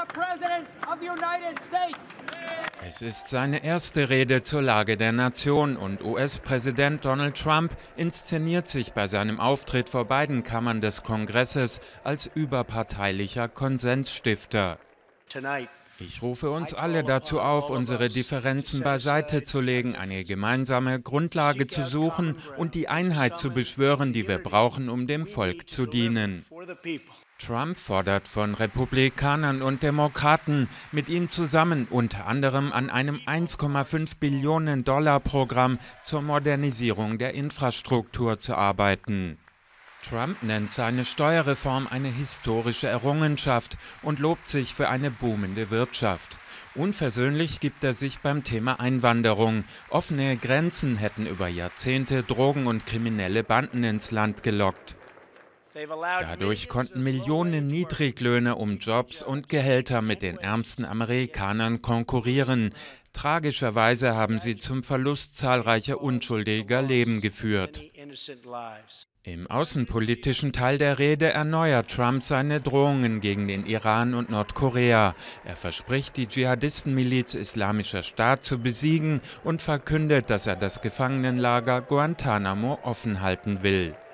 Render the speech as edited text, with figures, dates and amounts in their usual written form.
Es ist seine erste Rede zur Lage der Nation und US-Präsident Donald Trump inszeniert sich bei seinem Auftritt vor beiden Kammern des Kongresses als überparteilicher Konsensstifter. Ich rufe uns alle dazu auf, unsere Differenzen beiseite zu legen, eine gemeinsame Grundlage zu suchen und die Einheit zu beschwören, die wir brauchen, um dem Volk zu dienen. Trump fordert von Republikanern und Demokraten, mit ihm zusammen unter anderem an einem 1,5 Billionen Dollar Programm zur Modernisierung der Infrastruktur zu arbeiten. Trump nennt seine Steuerreform eine historische Errungenschaft und lobt sich für eine boomende Wirtschaft. Unversöhnlich gibt er sich beim Thema Einwanderung. Offene Grenzen hätten über Jahrzehnte Drogen- und kriminelle Banden ins Land gelockt. Dadurch konnten Millionen Niedriglöhner um Jobs und Gehälter mit den ärmsten Amerikanern konkurrieren. Tragischerweise haben sie zum Verlust zahlreicher unschuldiger Leben geführt. Im außenpolitischen Teil der Rede erneuert Trump seine Drohungen gegen den Iran und Nordkorea. Er verspricht, die Dschihadistenmiliz Islamischer Staat zu besiegen und verkündet, dass er das Gefangenenlager Guantanamo offen halten will.